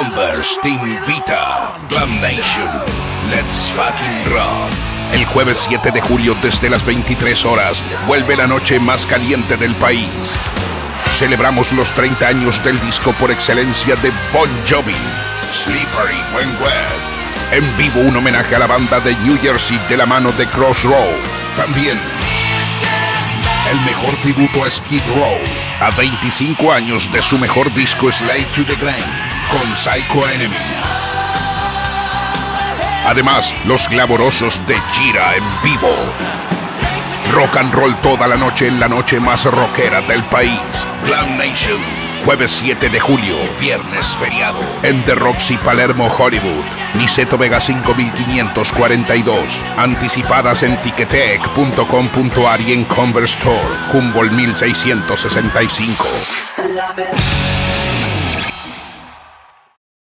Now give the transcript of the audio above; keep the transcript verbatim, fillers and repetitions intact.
Converse te invita. Glam Nation, let's fucking rock. El jueves siete de julio desde las veintitrés horas vuelve la noche más caliente del país. Celebramos los treinta años del disco por excelencia de Bon Jovi, Slippery When Wet. En vivo un homenaje a la banda de New Jersey de la mano de Crossroad. También el mejor tributo a Skid Row, a veinticinco años de su mejor disco Slave to the Grind, con Psycho Enemy. Además, los glamorosos de Gira en vivo. Rock and roll toda la noche en la noche más rockera del país. Glam Nation, jueves siete de julio, viernes feriado, en The Roxy Palermo, Hollywood. Niceto Vega cinco mil quinientos cuarenta y dos. Anticipadas en ticketek punto com punto ar y en Converse Store, Humboldt mil seiscientos sesenta y cinco.